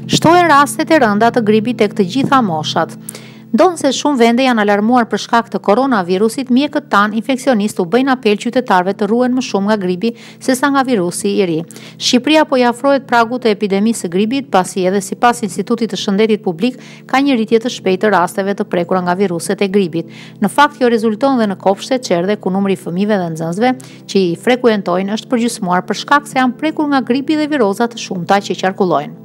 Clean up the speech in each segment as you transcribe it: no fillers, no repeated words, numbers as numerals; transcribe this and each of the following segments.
Shtohen rastet e rënda të gripit tek të gjitha moshat. Ndonë se shumë vende janë alarmuar për shkak të koronavirusit, mjekët tanë infekcionistë u bëjnë apel qytetarëve të ruhen më shumë nga gripi sesa nga virusi i ri. Shqipëria po i afrohet pragut të epidemisë së gripit, pasi edhe sipas Institutit të Shëndetit Publik ka një rritje të shpejtë të rasteve të prekura nga viruset e gripit. Në fakt, kjo rezulton dhe në kopshtet qerdhe ku numri i fëmijëve dhe nxënësve që i frekuentojnë është përgjysmuar për shkak se janë prekur nga gripi dhe viroza të shumta që qarkullojnë.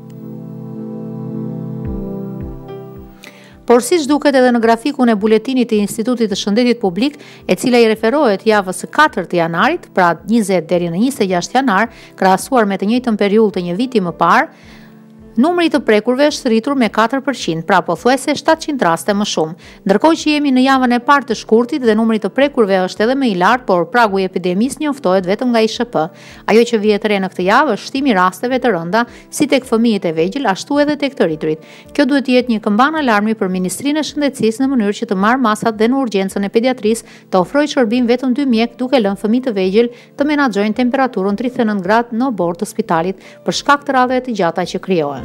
Por siç duket edhe në grafikun e buletinit të Institutit të Shëndetit Publik, e cila i referohet javës së 4 të janarit, pra 20 deri në 26 janar, krahasuar me të njëjtën periudhë të një viti më parë, numri të prekurve është rritur me 4%, pra pothuajse 700 raste më shumë. Ndërkohë që jemi në javën e parë të shkurtit dhe numri të prekurve është edhe më i lartë, por pragu i epidemisë njoftohet vetëm nga ISHP. Ajo që vjet re në këtë javë është shtimi i rasteve të rënda, si tek fëmijët e vegjël, ashtu edhe tek të rriturit. Kjo duhet të jetë një këmban alarmi për Ministrinë e Shëndetësisë në mënyrë që të marrë masat dhe në urgjencën e pediatrisë të ofrojë shërbim vetëm 2 mjek, duke lënë fëmijët e vegjël të menaxhojnë temperaturën 39 gradë në bord të spitalit për shkak të radhave të gjata që krijohen.